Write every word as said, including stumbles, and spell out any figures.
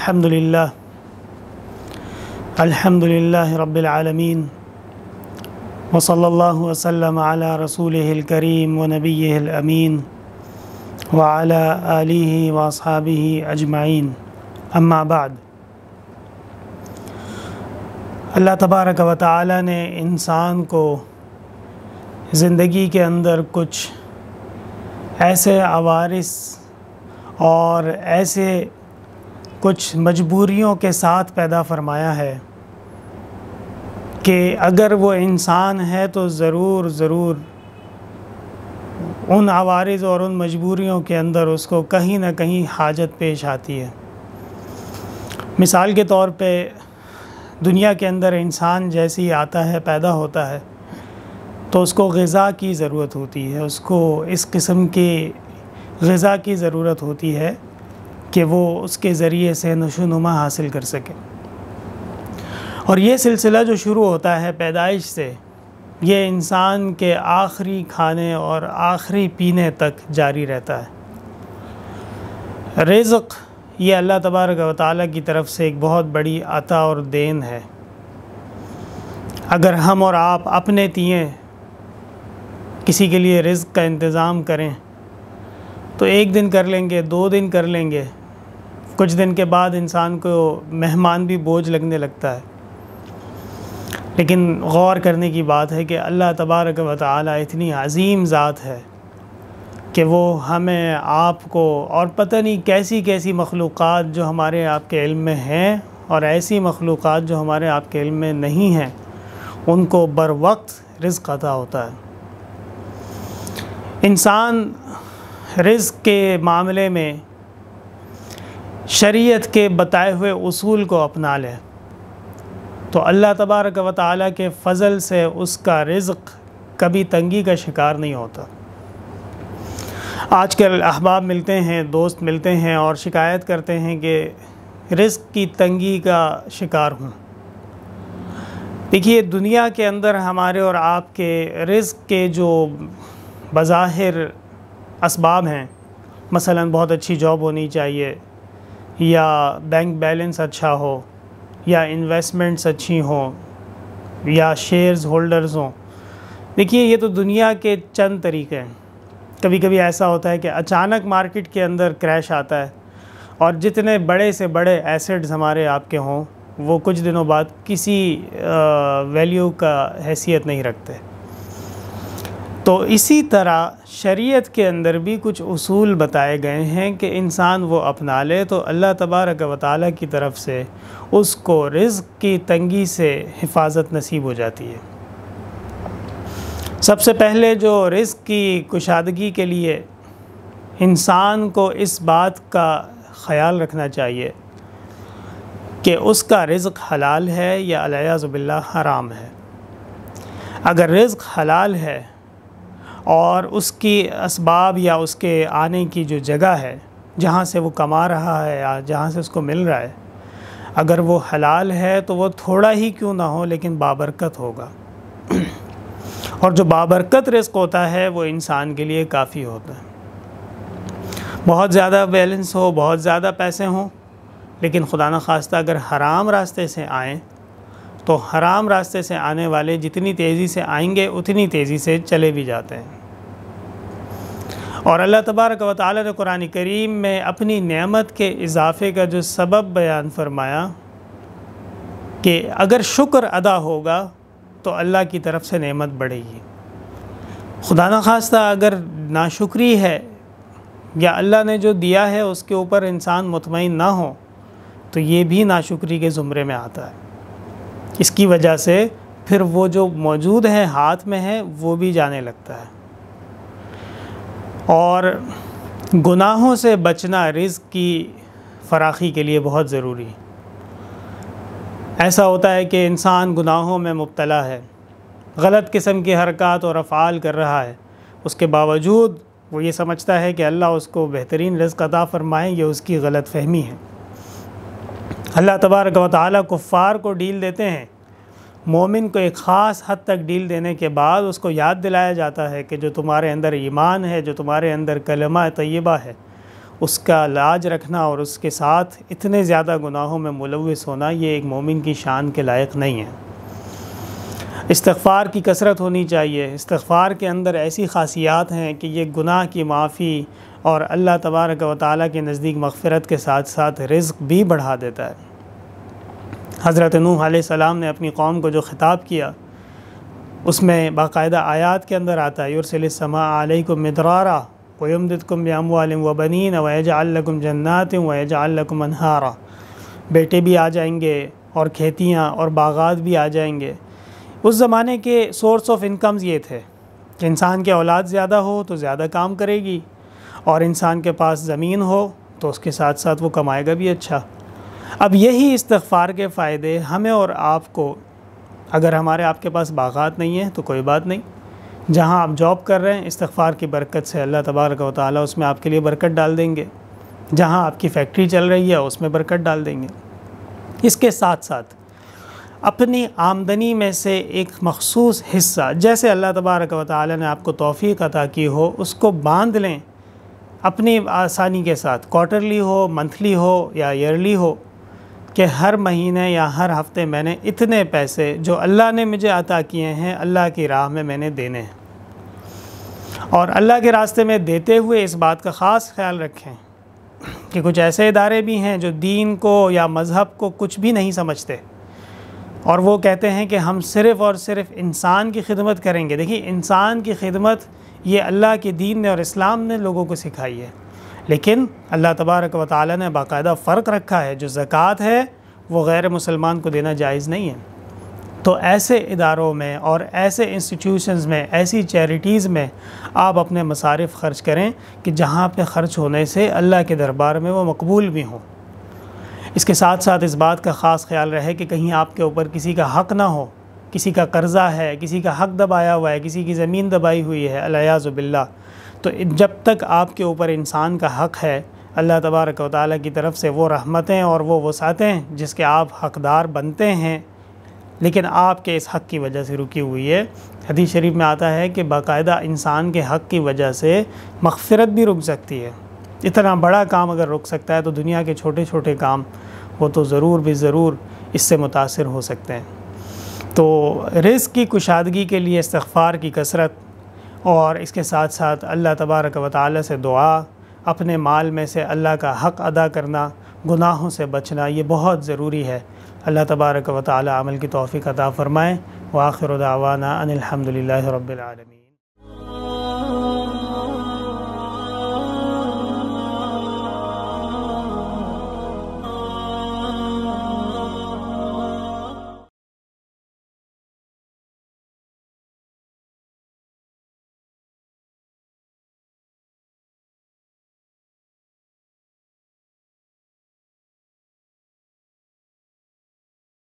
الحمد للہ الحمد للہ رب العالمین وصلی اللہ وسلم علی رسولہ الکریم ونبیہ الامین وعلی آلہ واصحابہ اجمعین اما بعد۔ اللہ تبارک و تعالی نے انسان کو زندگی کے اندر کچھ ایسے عوارض اور ایسے کچھ مجبوریوں کے ساتھ پیدا فرمایا ہے کہ اگر وہ انسان ہے تو ضرور ضرور ان عوارض اور ان مجبوریوں کے اندر اس کو کہیں نہ کہیں حاجت پیش آتی ہے۔ مثال کے طور پہ دنیا کے اندر انسان جیسے ہی آتا ہے، پیدا ہوتا ہے، تو اس کو غذا کی ضرورت ہوتی ہے، اس کو اس قسم کی غذا کی ضرورت ہوتی ہے کہ وہ اس کے ذریعے سے نشو و نما حاصل کر سکے۔ اور یہ سلسلہ جو شروع ہوتا ہے پیدائش سے، یہ انسان کے آخری کھانے اور آخری پینے تک جاری رہتا ہے۔ رزق یہ اللہ تبارک و تعالیٰ کی طرف سے ایک بہت بڑی عطا اور دین ہے۔ اگر ہم اور آپ اپنے تئیں کسی کے لیے رزق کا انتظام کریں تو ایک دن کر لیں گے، دو دن کر لیں گے، کچھ دن کے بعد انسان کو مہمان بھی بوجھ لگنے لگتا ہے۔ لیکن غور کرنے کی بات ہے کہ اللہ تبارک و تعالی اتنی عظیم ذات ہے کہ وہ ہمیں آپ کو اور پتہ نہیں کیسی کیسی مخلوقات جو ہمارے آپ کے علم میں ہیں اور ایسی مخلوقات جو ہمارے آپ کے علم میں نہیں ہیں، ان کو بر وقت رزق عطا ہوتا ہے۔ انسان رزق کے معاملے میں شریعت کے بتائے ہوئے اصول کو اپنا لے تو اللہ تبارک و تعالیٰ کے فضل سے اس کا رزق کبھی تنگی کا شکار نہیں ہوتا۔ آج کل احباب ملتے ہیں، دوست ملتے ہیں اور شکایت کرتے ہیں کہ رزق کی تنگی کا شکار ہوں۔ دیکھیے، دنیا کے اندر ہمارے اور آپ کے رزق کے جو بظاہر اسباب ہیں، مثلا بہت اچھی جاب ہونی چاہیے، یا بینک بیلنس اچھا ہو، یا انویسٹمنٹس اچھی ہوں، یا شیئرز ہولڈرز ہوں۔ دیکھیے، یہ تو دنیا کے چند طریقے ہیں۔ کبھی کبھی ایسا ہوتا ہے کہ اچانک مارکیٹ کے اندر کریش آتا ہے اور جتنے بڑے سے بڑے ایسیٹس ہمارے آپ کے ہوں وہ کچھ دنوں بعد کسی ویلیو کا حیثیت نہیں رکھتے۔ تو اسی طرح شریعت کے اندر بھی کچھ اصول بتائے گئے ہیں کہ انسان وہ اپنا لے تو اللہ تبارک و تعالیٰ کی طرف سے اس کو رزق کی تنگی سے حفاظت نصیب ہو جاتی ہے۔ سب سے پہلے جو رزق کی کشادگی کے لیے انسان کو اس بات کا خیال رکھنا چاہیے کہ اس کا رزق حلال ہے یا العیاذ باللہ حرام ہے۔ اگر رزق حلال ہے اور اس کی اسباب یا اس کے آنے کی جو جگہ ہے جہاں سے وہ کما رہا ہے یا جہاں سے اس کو مل رہا ہے، اگر وہ حلال ہے تو وہ تھوڑا ہی کیوں نہ ہو لیکن بابرکت ہوگا، اور جو بابرکت رزق ہوتا ہے وہ انسان کے لیے کافی ہوتا ہے۔ بہت زیادہ بیلنس ہو، بہت زیادہ پیسے ہوں، لیکن خدا نخواستہ اگر حرام راستے سے آئیں تو حرام راستے سے آنے والے جتنی تیزی سے آئیں گے اتنی تیزی سے چلے بھی جاتے ہیں۔ اور اللہ تبارک و تعالیٰ نے قرآن کریم میں اپنی نعمت کے اضافے کا جو سبب بیان فرمایا کہ اگر شکر ادا ہوگا تو اللہ کی طرف سے نعمت بڑھے گی۔ خدا نخواستہ اگر ناشکری ہے یا اللہ نے جو دیا ہے اس کے اوپر انسان مطمئن نہ ہو تو یہ بھی ناشکری کے زمرے میں آتا ہے۔ اس کی وجہ سے پھر وہ جو موجود ہے، ہاتھ میں ہے، وہ بھی جانے لگتا ہے۔ اور گناہوں سے بچنا رزق کی فراخی کے لیے بہت ضروری ہے۔ ایسا ہوتا ہے کہ انسان گناہوں میں مبتلا ہے، غلط قسم کی حرکات اور افعال کر رہا ہے، اس کے باوجود وہ یہ سمجھتا ہے کہ اللہ اس کو بہترین رزق عطا فرمائیں، یہ اس کی غلط فہمی ہے۔ اللہ تبارک و تعالیٰ کفار کو ڈیل دیتے ہیں، مومن کو ایک خاص حد تک ڈیل دینے کے بعد اس کو یاد دلایا جاتا ہے کہ جو تمہارے اندر ایمان ہے، جو تمہارے اندر کلمہ طیبہ ہے، اس کا لاج رکھنا اور اس کے ساتھ اتنے زیادہ گناہوں میں ملوث ہونا یہ ایک مومن کی شان کے لائق نہیں ہے۔ استغفار کی کثرت ہونی چاہیے۔ استغفار کے اندر ایسی خاصیات ہیں کہ یہ گناہ کی معافی اور اللہ تبارک و تعالیٰ کے نزدیک مغفرت کے ساتھ ساتھ رزق بھی بڑھا دیتا ہے۔ حضرت نوح علیہ السلام نے اپنی قوم کو جو خطاب کیا اس میں باقاعدہ آیات کے اندر آتا ہے یرسل السماء علیکم مدرارا ویمددکم باموال وبنین ویجعل لکم جنات ویجعل لکم انہارا، بیٹے بھی آ جائیں گے اور کھیتیاں اور باغات بھی آ جائیں گے۔ اس زمانے کے سورس آف انکمز یہ تھے کہ انسان کے اولاد زیادہ ہو تو زیادہ کام کرے گی، اور انسان کے پاس زمین ہو تو اس کے ساتھ ساتھ وہ کمائے گا بھی اچھا۔ اب یہی استغفار کے فائدے ہمیں اور آپ کو، اگر ہمارے آپ کے پاس باغات نہیں ہیں تو کوئی بات نہیں، جہاں آپ جاب کر رہے ہیں استغفار کی برکت سے اللہ تبارک و تعالیٰ اس میں آپ کے لیے برکت ڈال دیں گے، جہاں آپ کی فیکٹری چل رہی ہے اس میں برکت ڈال دیں گے۔ اس کے ساتھ ساتھ اپنی آمدنی میں سے ایک مخصوص حصہ، جیسے اللہ تبارک و تعالیٰ نے آپ کو توفیق عطا کی ہو، اس کو باندھ لیں اپنی آسانی کے ساتھ، کوارٹرلی ہو، منتھلی ہو یا ایئرلی ہو، کہ ہر مہینے یا ہر ہفتے میں نے اتنے پیسے جو اللہ نے مجھے عطا کیے ہیں اللہ کی راہ میں میں نے دینے ہیں۔ اور اللہ کے راستے میں دیتے ہوئے اس بات کا خاص خیال رکھیں کہ کچھ ایسے ادارے بھی ہیں جو دین کو یا مذہب کو کچھ بھی نہیں سمجھتے، اور وہ کہتے ہیں کہ ہم صرف اور صرف انسان کی خدمت کریں گے۔ دیکھیے، انسان کی خدمت یہ اللہ کے دین نے اور اسلام نے لوگوں کو سکھائی ہے، لیکن اللہ تبارک و تعالیٰ نے باقاعدہ فرق رکھا ہے۔ جو زکوٰۃ ہے وہ غیر مسلمان کو دینا جائز نہیں ہے۔ تو ایسے اداروں میں اور ایسے انسٹیٹیوشنز میں، ایسی چیریٹیز میں آپ اپنے مصارف خرچ کریں کہ جہاں پہ خرچ ہونے سے اللہ کے دربار میں وہ مقبول بھی ہوں۔ اس کے ساتھ ساتھ اس بات کا خاص خیال رہے کہ کہیں آپ کے اوپر کسی کا حق نہ ہو، کسی کا قرضہ ہے، کسی کا حق دبایا ہوا ہے، کسی کی زمین دبائی ہوئی ہے العیاذ باللہ، تو جب تک آپ کے اوپر انسان کا حق ہے اللہ تبارک و تعالیٰ کی طرف سے وہ رحمتیں اور وہ وسعتیں جس کے آپ حقدار بنتے ہیں، لیکن آپ کے اس حق کی وجہ سے رکی ہوئی ہے۔ حدیث شریف میں آتا ہے کہ باقاعدہ انسان کے حق کی وجہ سے مغفرت بھی رک سکتی ہے۔ اتنا بڑا کام اگر رک سکتا ہے تو دنیا کے چھوٹے چھوٹے کام وہ تو ضرور بھی ضرور اس سے متاثر ہو سکتے ہیں۔ تو رزق کی کشادگی کے لیے استغفار کی کثرت، اور اس کے ساتھ ساتھ اللہ تبارک و تعالیٰ سے دعا، اپنے مال میں سے اللہ کا حق ادا کرنا، گناہوں سے بچنا، یہ بہت ضروری ہے۔ اللہ تبارک و تعالیٰ عمل کی توفیق عطا فرمائے۔ وآخر دعوانا ان الحمد للہ رب العالمین۔